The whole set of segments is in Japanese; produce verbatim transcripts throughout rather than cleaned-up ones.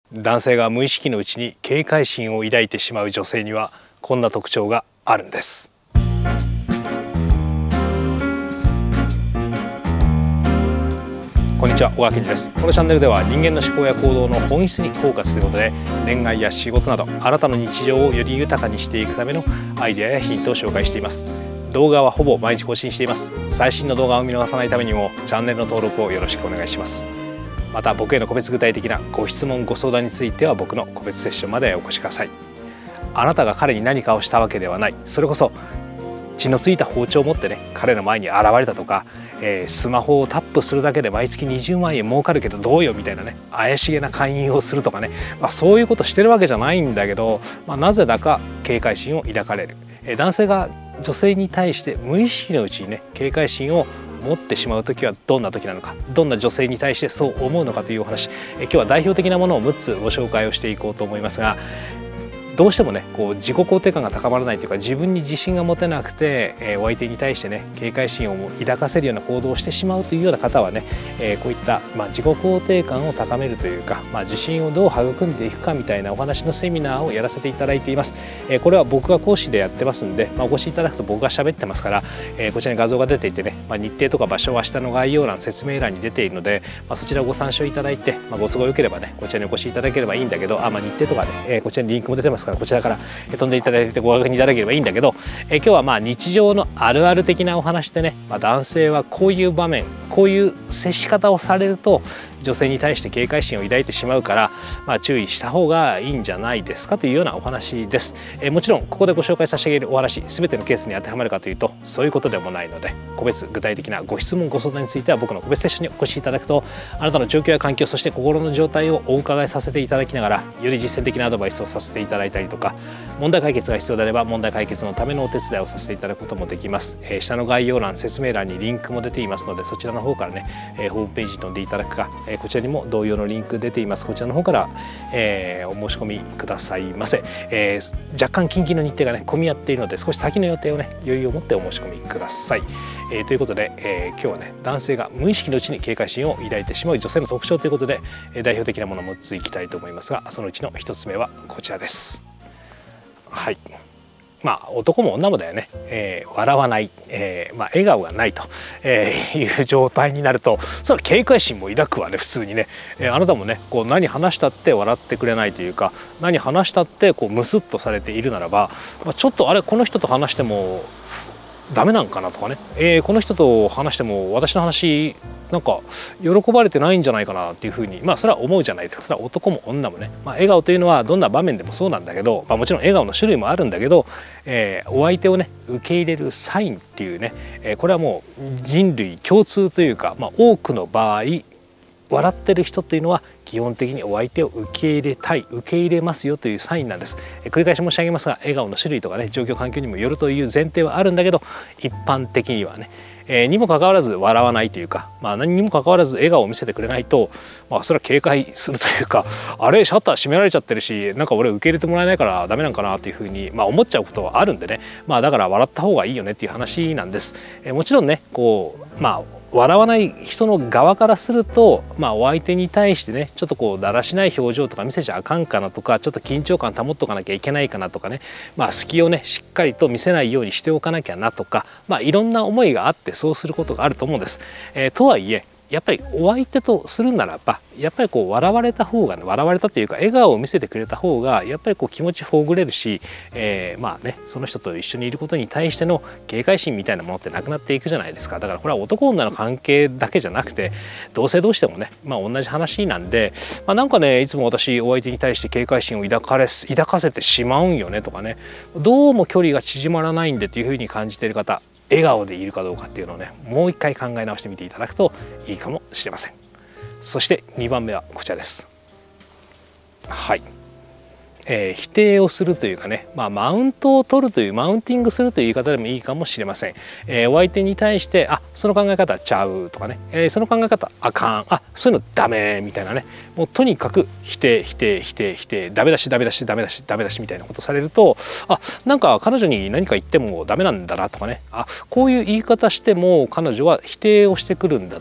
男性が無意識のうちに警戒心を抱いてしまう女性にはこんな特徴があるんです。こんにちは、小川健二です。このチャンネルでは人間の思考や行動の本質にフォーカスということで、恋愛や仕事などあなたの日常をより豊かにしていくためのアイデアやヒントを紹介しています。動画はほぼ毎日更新しています。最新の動画を見逃さないためにもチャンネルの登録をよろしくお願いします。また僕への個別具体的なご質問ご相談については僕の個別セッションまでお越しください。あなたが彼に何かをしたわけではない。それこそ血のついた包丁を持ってね彼の前に現れたとか、えー、スマホをタップするだけで毎月にじゅうまんえん儲かるけどどうよみたいなね怪しげな勧誘をするとかね、まあ、そういうことしてるわけじゃないんだけど、まあ、なぜだか警戒心を抱かれる、えー、男性が女性に対して無意識のうちにね警戒心を持ってしまう時はどんな時なのか、どんな女性に対してそう思うのかというお話、え今日は代表的なものをむっつご紹介をしていこうと思いますが、どうしてもねこう自己肯定感が高まらないというか、自分に自信が持てなくて、えー、お相手に対してね警戒心を抱かせるような行動をしてしまうというような方はね、えー、こういった、まあ、自己肯定感を高めるというか、まあ、自信をどう育んでいくかみたいなお話のセミナーをやらせていただいています。えー、これは僕が講師でやってますんで、まあ、お越しいただくと僕が喋ってますから、えー、こちらに画像が出ていてね、まあ、日程とか場所は下の概要欄説明欄に出ているので、まあ、そちらをご参照いただいて、まあ、ご都合よければねこちらにお越しいただければいいんだけど、あ、まあ、日程とかね、えー、こちらにリンクも出てますからこちらから飛んでいただいてご確認いただければいいんだけど、え今日はまあ日常のあるある的なお話でね、まあ、男性はこういう場面こういう接し方をされると女性に対して警戒心を抱いてしまうから、まあ、注意した方がいいんじゃないですかというようなお話です。えもちろんここでご紹介させてあげるお話全てのケースに当てはまるかというとそういうことでもないので、個別具体的なご質問ご相談については僕の個別セッションにお越しいただくと、あなたの状況や環境そして心の状態をお伺いさせていただきながらより実践的なアドバイスをさせていただいたりとか、問題解決が必要であれば問題解決のためのお手伝いをさせていただくこともできます。えー、下の概要欄説明欄にリンクも出ていますので、そちらの方からね、えー、ホームページに飛んでいただくか、えー、こちらにも同様のリンク出ています。こちらの方から、えー、お申し込みくださいませ。えー、若干近々の日程がね混み合っているので少し先の予定をね余裕を持ってお申し込みください。えー、ということで、えー、今日はね男性が無意識のうちに警戒心を抱いてしまう女性の特徴ということで、えー、代表的なものをむっついきたいと思いますが、そのうちのひとつめはこちらです。はい、まあ男も女もだよね、えー、笑わない、えーまあ、笑顔がないと、えー、いう状態になるとそれは警戒心も抱くわね普通にね、えー、あなたもねこう何話したって笑ってくれないというか、何話したってこうムスッとされているならば、まあ、ちょっとあれこの人と話してもダメなんかなとかね、えー、この人と話しても私の話なんか喜ばれてないんじゃないかなっていうふうに、まあそれは思うじゃないですか。それは男も女もね、まあ、笑顔というのはどんな場面でもそうなんだけど、まあ、もちろん笑顔の種類もあるんだけど、えー、お相手をね受け入れるサインっていうね、えー、これはもう人類共通というか、まあ、多くの場合笑ってる人っていうのは基本的にお相手を受け入れたい受け入れますよというサインなんです。繰り返し申し上げますが、笑顔の種類とかね状況環境にもよるという前提はあるんだけど、一般的にはね、えー、にもかかわらず笑わないというか、まあ、何にもかかわらず笑顔を見せてくれないと、まあ、それは警戒するというか、あれシャッター閉められちゃってるしなんか俺受け入れてもらえないからダメなんかなというふうに、まあ、思っちゃうことはあるんでね、まあ、だから笑った方がいいよねっていう話なんです。えー、もちろんねこうまあ笑わない人の側からすると、まあ、お相手に対してねちょっとこうだらしない表情とか見せちゃあかんかなとか、ちょっと緊張感保っとかなきゃいけないかなとかね、まあ、隙をねしっかりと見せないようにしておかなきゃなとか、まあ、いろんな思いがあってそうすることがあると思うんです。えー、とはいえやっぱりお相手とするならばやっぱりこう笑われた方がね笑われたというか笑顔を見せてくれた方がやっぱりこう気持ちほぐれるし、えー、まあねその人と一緒にいることに対しての警戒心みたいなものってなくなっていくじゃないですか。だからこれは男女の関係だけじゃなくて同性同士でもねまあ同じ話なんで、まあ、なんかねいつも私お相手に対して警戒心を抱かれ抱かせてしまうんよねとかね、どうも距離が縮まらないんでっていうふうに感じている方、笑顔でいるかどうかっていうのをねもう一回考え直してみていただくといいかもしれません。そしてにばんめはこちらです。はい、えー、否定をするというかね、まあ、マウントを取るというマウンティングするという言い方でもいいかもしれません。えー、お相手に対してあその考え方ちゃうとかね、えー、その考え方あかん、あそういうのダメみたいなね、もうとにかく否定否定否定否定ダメだしダメだしダメだしダメだしみたいなことされると、あなんか彼女に何か言ってもダメなんだなとかね、あこういう言い方しても彼女は否定をしてくるんだとか、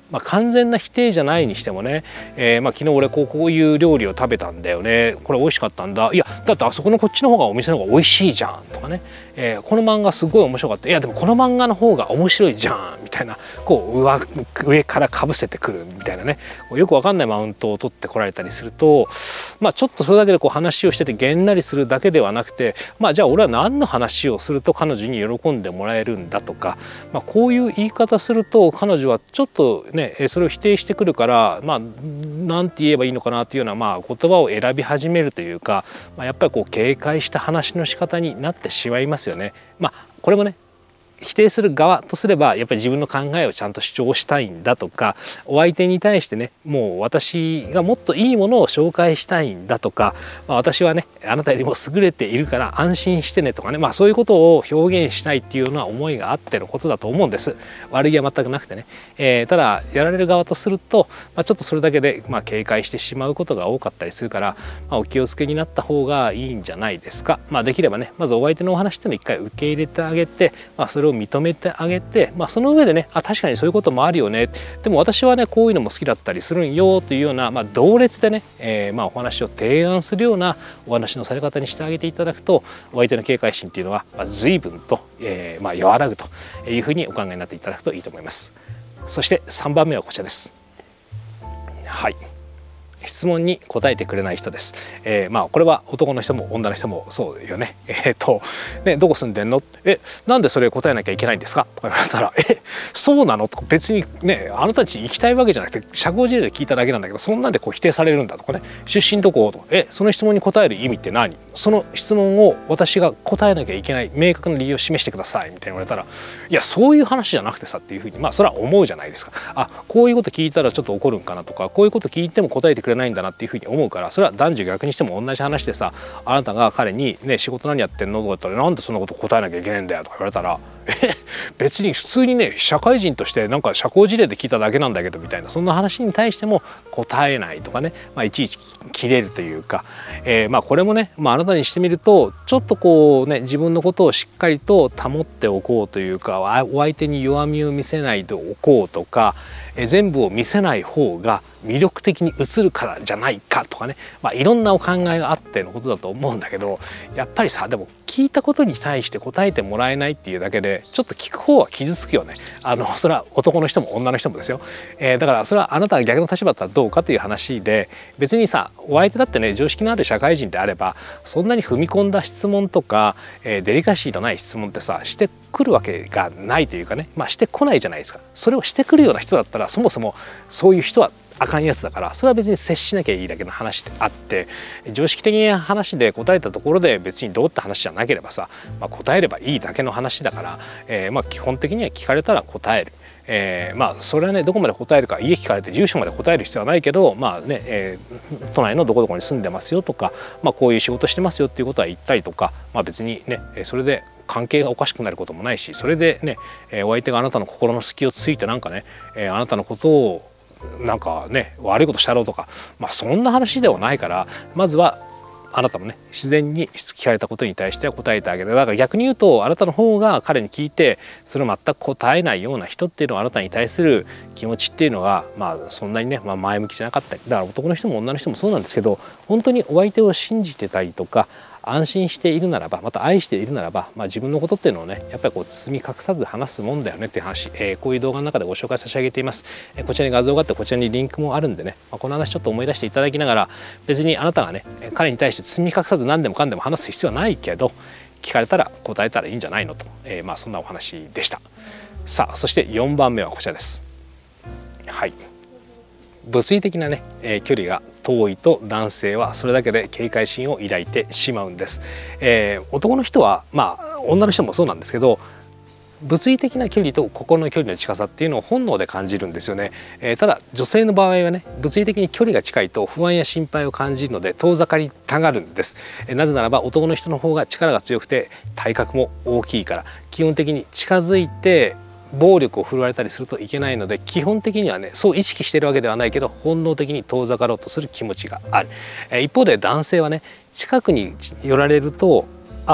まあ、完全な否定じゃないにしてもね、えー、まあ昨日俺こうこういう料理を食べたんだよね、これ美味しかったんだ、いやだってあそこのこっちの方がお店の方が美味しいじゃんとかね、えー、この漫画すごい面白かった、いやでもこの漫画の方が面白いじゃんみたいな、こう 上, 上からかぶせてくるみたいなね、よくわかんないマウントを取ってこられたりすると、まあちょっとそれだけでこう話をしててげんなりするだけではなくて、まあじゃあ俺は何の話をすると彼女に喜んでもらえるんだとか、まあ、こういう言い方すると彼女はちょっとねそれを否定してくるから、まあなんて言えばいいのかなっていうような、まあ言葉を選び始めるというか、まあ、やっぱりこう警戒した話の仕方になってしまいますよね。まあこれもね否定する側とすればやっぱり自分の考えをちゃんと主張したいんだとか、お相手に対してねもう私がもっといいものを紹介したいんだとか、まあ、私はねあなたよりも優れているから安心してねとかね、まあそういうことを表現したいっていうような思いがあってのことだと思うんです。悪気は全くなくてね、えー、ただやられる側とすると、まあ、ちょっとそれだけでまあ警戒してしまうことが多かったりするから、まあ、お気をつけになった方がいいんじゃないですか。まあできればねまずお相手のお話っていうのを一回受け入れてあげて、まあ、それを認めてあげて、まあ、その上でねあ確かにそういうこともあるよね、でも私はねこういうのも好きだったりするんよというような、まあ、同列でね、えー、まあお話を提案するようなお話のされ方にしてあげていただくと、お相手の警戒心っていうのは、まあ、随分と、えーまあ、和らぐというふうにお考えになっていただくといいと思います。そしてさんばんめはこちらです。はい、質問に答えてくれない人です。えー、まあこれは男の人も女の人もそうよね。えっとねどこ住んでんの？えなんでそれ答えなきゃいけないんですか？とか言われたらえそうなのとか、別にねあなたたち行きたいわけじゃなくて社交辞令で聞いただけなんだけど、そんなんでこう否定されるんだとかね、出身どこ？とかえその質問に答える意味って何？その質問を私が答えなきゃいけない明確な理由を示してくださいみたいに言われたら、いやそういう話じゃなくてさっていうふうにまあそれは思うじゃないですか。あこういうこと聞いたらちょっと怒るんかなとか、こういうこと聞いても答えてくれないんだなっていうふうに思うから、それは男女逆にしても同じ話でさ、あなたが彼にね仕事何やってんのとか言ったら、なんでそんなこと答えなきゃいけないんだよとか言われたら、え別に普通にね社会人としてなんか社交辞令で聞いただけなんだけどみたいな、そんな話に対しても答えないとかね、まあ、いちいち切れるというか、えー、まあこれもね、まあ、あなたにしてみるとちょっとこうね自分のことをしっかりと保っておこうというか、お相手に弱みを見せないでおこうとか、え全部を見せない方が魅力的に映るからじゃないかとかね、まあ、いろんなお考えがあってのことだと思うんだけど、やっぱりさでも聞いたことに対して答えてもらえないっていうだけでちょっと聞く方は傷つくよね。あのそれは男の人も女の人もですよ。えー、だからそれはあなたが逆の立場だったらどうかという話で、別にさお相手だってね常識のある社会人であればそんなに踏み込んだ質問とか、えー、デリカシーのない質問ってさしてくるわけがないというかね、まあしてこないじゃないですか。それをしてくるような人だったらそもそもそういう人はあかんやつだから、それは別に接しなきゃいいだけの話であって、常識的な話で答えたところで別にどうって話じゃなければさ、まあ、答えればいいだけの話だから、えー、まあ基本的には聞かれたら答える。えー、まあそれはねどこまで答えるか、家聞かれて住所まで答える必要はないけど、まあね、えー、都内のどこどこに住んでますよとか、まあ、こういう仕事してますよっていうことは言ったりとか、まあ、別にねそれで関係がおかしくなることもないし、それでねお相手があなたの心の隙をついてなんかねあなたのことをなんかね悪いことしたろうとか、まあそんな話ではないから、まずはあなたもね自然に聞かれたことに対しては答えてあげる。だから逆に言うとあなたの方が彼に聞いてそれを全く答えないような人っていうのは、あなたに対する気持ちっていうのがまあそんなにね、まあ、前向きじゃなかったり、だから男の人も女の人もそうなんですけど、本当にお相手を信じてたりとか安心しているならば、また愛しているならば、まあ、自分のことっていうのをねやっぱりこう包み隠さず話すもんだよねっていう話、えー、こういう動画の中でご紹介差し上げています。えー、こちらに画像があって、こちらにリンクもあるんでね、まあ、この話ちょっと思い出していただきながら、別にあなたがね彼に対して包み隠さず何でもかんでも話す必要はないけど、聞かれたら答えたらいいんじゃないのと、えー、まあそんなお話でした。さあそしてよんばんめはこちらです。はい、物理的なね、えー、距離が遠いと男性はそれだけで警戒心を抱いてしまうんです。えー、男の人はまあ女の人もそうなんですけど、物理的な距離と心の距離の近さっていうのを本能で感じるんですよね。えー、ただ女性の場合はね物理的に距離が近いと不安や心配を感じるので遠ざかりたがるんです。えー、なぜならば男の人の方が力が強くて体格も大きいから、基本的に近づいて暴力を振るわれたりするといけないので、基本的にはねそう意識しているわけではないけど本能的に遠ざかろうとする気持ちがある。えー、一方で男性はね近くに寄られると、あ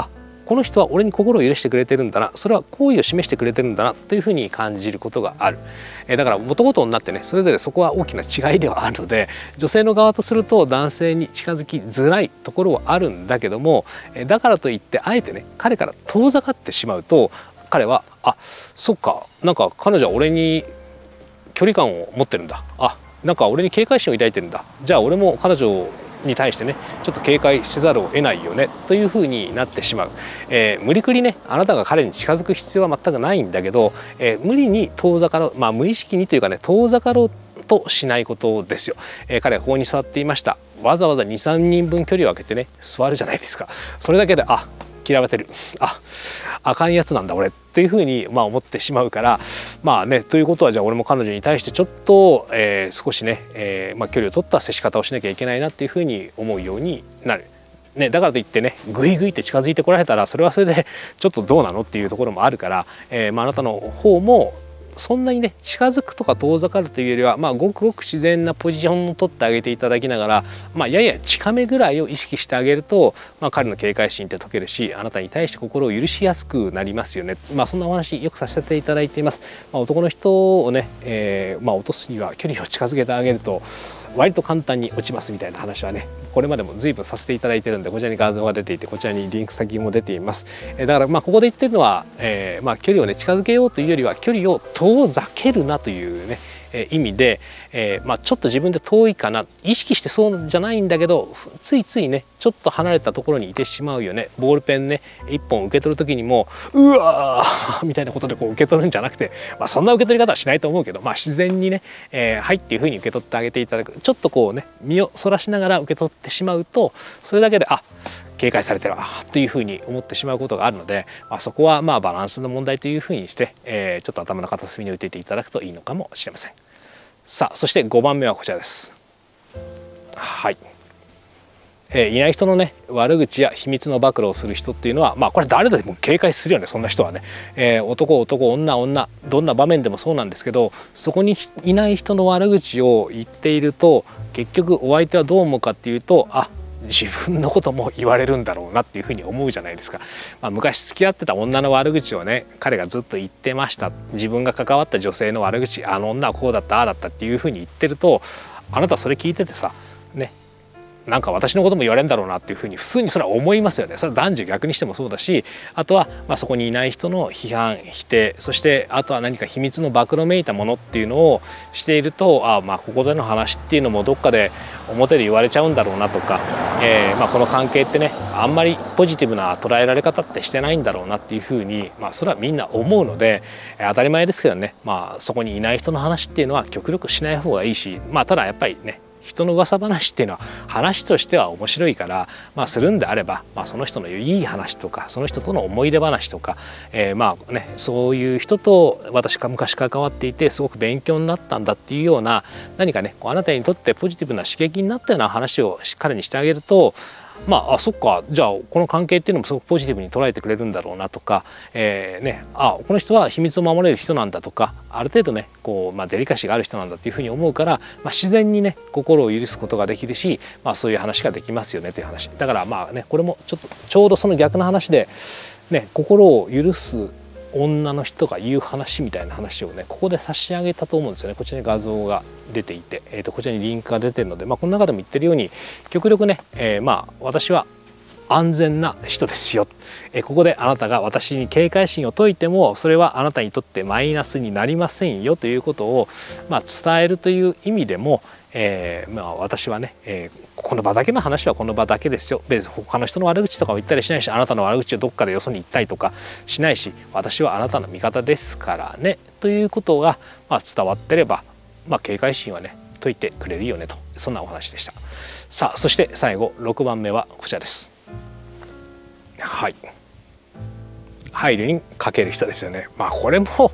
この人は俺に心を許してくれてるんだな、それは好意を示してくれてるんだなというふうに感じることがある。えだから男と女ってね、それぞれそこは大きな違いではあるので、女性の側とすると男性に近づきづらいところはあるんだけども、だからといってあえてね彼から遠ざかってしまうと、彼はあそっか、なんか彼女は俺に距離感を持ってるんだ、あなんか俺に警戒心を抱いてるんだ、じゃあ俺も彼女に対してねちょっと警戒せざるを得ないよねというふうになってしまう。えー、無理くりねあなたが彼に近づく必要は全くないんだけど、えー、無理に遠ざかろう、まあ無意識にというかね遠ざかろうとしないことですよ。えー、彼はここに座っていました。わざわざにさんにんぶん距離を空けてね座るじゃないですか。それだけであ嫌われてる、ああかんやつなんだ俺っていうふうにまあ思ってしまうから、まあねということはじゃあ俺も彼女に対してちょっと、えー、少しね、えーまあ、距離を取った接し方をしなきゃいけないなっていうふうに思うようになる。ね、だからといってねグイグイって近づいてこられたらそれはそれでちょっとどうなのっていうところもあるから、えーまあ、あなたの方もそんなにね近づくとか遠ざかるというよりは、まあ、ごくごく自然なポジションを取ってあげていただきながら、まあ、やや近めぐらいを意識してあげると、まあ、彼の警戒心って解けるし、あなたに対して心を許しやすくなりますよね。まあ、そんなお話よくさせていただいています。まあ、男の人をね、えーまあ、落とすには距離を近づけてあげると割と簡単に落ちますみたいな話はねこれまでも随分させていただいてるんで、こちらに画像が出ていてこちらにリンク先も出ています。だからまあここで言ってるのは、えー、まあ距離をね近づけようというよりは距離を遠ざけるなというね意味で、えーまあ、ちょっと自分で遠いかな意識してそうじゃないんだけどついついねちょっと離れたところにいてしまうよね。ボールペンねいっぽん受け取る時にもうわーみたいなことでこう受け取るんじゃなくて、まあ、そんな受け取り方はしないと思うけど、まあ、自然にね、えー、はいっていうふうに受け取ってあげていただく。ちょっとこうね身をそらしながら受け取ってしまうとそれだけであ警戒されてるわというふうに思ってしまうことがあるので、まあ、そこはまあバランスの問題というふうにして、えー、ちょっと頭の片隅に置いていていただくといいのかもしれません。さあそしてごばんめはこちらです。はい、えー、いない人のね悪口や秘密の暴露をする人っていうのはまあこれ誰でも警戒するよね。そんな人はね、えー、男男女女どんな場面でもそうなんですけど、そこにいない人の悪口を言っていると結局お相手はどう思うかっていうと、あ自分のことも言われるんだろうなっていうふうに思うじゃないですか。まあ、昔付き合ってた女の悪口をね彼がずっと言ってました。自分が関わった女性の悪口、あの女はこうだったああだったっていうふうに言ってると、あなたそれ聞いててさねなんか私のことも言われるんだろうなっていうふうに普通にそれは思いますよね。それは男女逆にしてもそうだし、あとはまあそこにいない人の批判否定、そしてあとは何か秘密の暴露めいたものっていうのをしていると、あまあここでの話っていうのもどっかで表で言われちゃうんだろうなとか、えー、まあこの関係ってねあんまりポジティブな捉えられ方ってしてないんだろうなっていうふうに、まあ、それはみんな思うので当たり前ですけどね、まあ、そこにいない人の話っていうのは極力しない方がいいし、まあただやっぱりね人の噂話っていうのは話としては面白いから、まあ、するんであれば、まあ、その人のいい話とかその人との思い出話とか、えー、まあねそういう人と私が昔関わっていてすごく勉強になったんだっていうような何かねこうあなたにとってポジティブな刺激になったような話を彼にしてあげると、まあ、あそっかじゃあこの関係っていうのもすごくポジティブに捉えてくれるんだろうなとか、えーね、あこの人は秘密を守れる人なんだとかある程度ねこう、まあ、デリカシーがある人なんだっていうふうに思うから、まあ、自然にね心を許すことができるし、まあ、そういう話ができますよねという話だからまあねこれもちょっとちょうどその逆の話で、ね、心を許す女の人が言う話みたいな話をねここで差し上げたと思うんですよね。こちらに画像が出ていて、えー、とこちらにリンクが出てるので、まあ、この中でも言ってるように極力ね、えー、まあ私は安全な人ですよ、えー、ここであなたが私に警戒心を解いてもそれはあなたにとってマイナスになりませんよということを、まあ、伝えるという意味でも、えーまあ、私はね、えー、この場だけの話はこの場だけですよ。別に他の人の悪口とかを言ったりしないし、あなたの悪口をどっかでよそに言ったりとかしないし、私はあなたの味方ですからねということが、まあ、伝わってれば、まあ、警戒心はね解いてくれるよねと、そんなお話でした。さあそして最後ろくばんめはこちらです。はい、配慮に欠ける人ですよね。まあこれも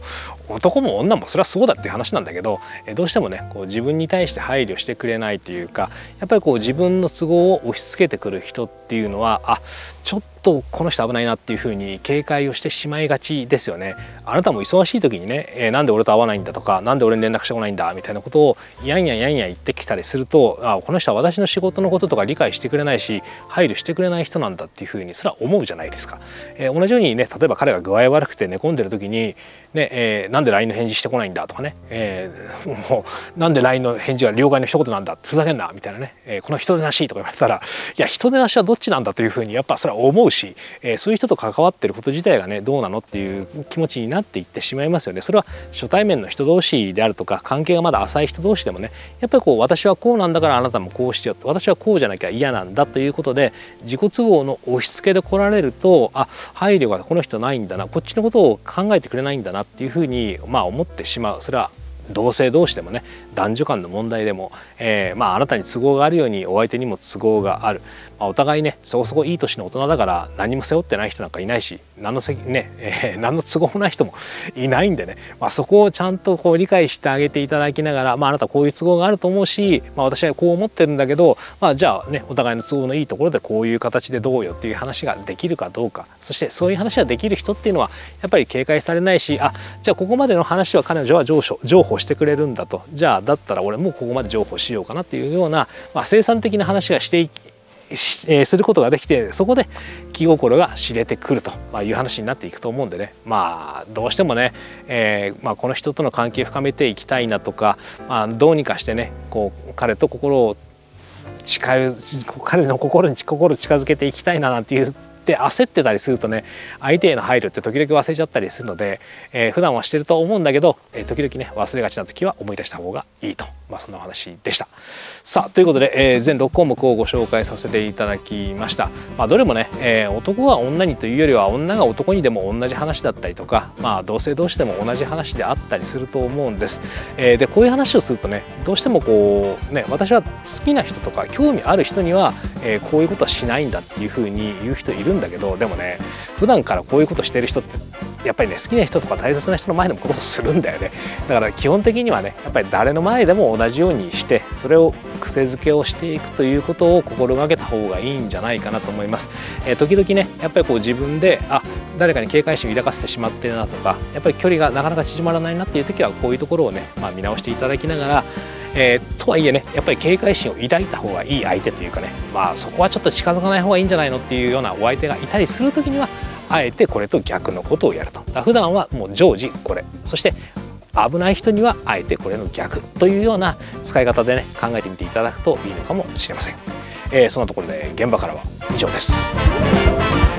男も女もそれはそうだっていう話なんだけど、どうしてもねこう自分に対して配慮してくれないというか、やっぱりこう自分の都合を押し付けてくる人っていうのは、あ、ちょっとこの人危ないなっていうふうに警戒をしてしまいがちですよね。あなたも忙しい時にね、えー、なんで俺と会わないんだとか、なんで俺に連絡してこないんだみたいなことをやんやんやんやん言ってきたりすると、あ、この人は私の仕事のこととか理解してくれないし配慮してくれない人なんだっていうふうにそれは思うじゃないですか。えー、同じようにね、例えば彼が具合悪くて寝込んでる時にね、えー、なんで ライン の返事してこないんだとかね、えー、もうなんで ライン の返事が了解の一言なんだ、ふざけんなみたいなね、えー、この人でなしとか言われたら、いや人でなしはどっちなんだというふうにやっぱそれは思うし、えー、そういう人と関わってること自体がねどうなのっていう気持ちになっていってしまいますよね。それは初対面の人同士であるとか、関係がまだ浅い人同士でもね、やっぱりこう私はこうなんだからあなたもこうしてよって、私はこうじゃなきゃ嫌なんだということで自己都合の押し付けで来られると、あ、配慮がこの人ないんだな、こっちのことを考えてくれないんだなっていうふうにまあ思ってしまう。それは同性同士でもね、男女間の問題でも、えー、まああなたに都合があるようにお相手にも都合がある、まあ、お互いねそこそこいい年の大人だから何も背負ってない人なんかいないし、何のせね、えー、何の都合もない人もいないんでね、まあ、そこをちゃんとこう理解してあげていただきながら、まあ、あなたこういう都合があると思うし、まあ、私はこう思ってるんだけど、まあ、じゃあねお互いの都合のいいところでこういう形でどうよっていう話ができるかどうか、そしてそういう話ができる人っていうのはやっぱり警戒されないし、あ、じゃあここまでの話は彼女は譲歩譲歩してくれるんだと、じゃあだったら俺もここまで譲歩しようかなっていうような、まあ、生産的な話がしていきえー、することができて、そこで気心が知れてくるという話になっていくと思うんでね、まあどうしてもね、えーまあ、この人との関係を深めていきたいなとか、まあ、どうにかしてねこう彼と心を近い彼の心に心を近づけていきたいななんていうで焦ってたりするとね、相手への配慮って時々忘れちゃったりするので、えー、普段はしてると思うんだけど、えー、時々ね忘れがちな時は思い出した方がいいと、まあ、そんなお話でした。さあということで、えー、全ろく項目をご紹介させていただきました。まあ、どれもね、えー、男が女にというよりは女が男にでも同じ話だったりとか、まあ、同性同士でも同じ話であったりすると思うんです。えー、でこういう話をするとね、どうしてもこうね、私は好きな人とか興味ある人には、えー、こういうことはしないんだっていうふうに言う人いるんだけど、でもね普段からこういうことしてる人ってやっぱりね好きな人とか大切な人の前でもこういうことするんだよね。だから基本的にはねやっぱり誰の前でも同じようにして、それを癖づけをしていくということを心がけた方がいいんじゃないかなと思います。えー、時々ねやっぱりこう自分であ誰かに警戒心を抱かせてしまってるなとか、やっぱり距離がなかなか縮まらないなっていう時はこういうところをね、まあ、見直していただきながら、えー、とはいえねやっぱり警戒心を抱いた方がいい相手というかね、まあそこはちょっと近づかない方がいいんじゃないのっていうようなお相手がいたりする時にはあえてこれと逆のことをやると。普段はもう常時これ、そして危ない人にはあえてこれの逆というような使い方でね考えてみていただくといいのかもしれません。えー、そんなところで現場からは以上です。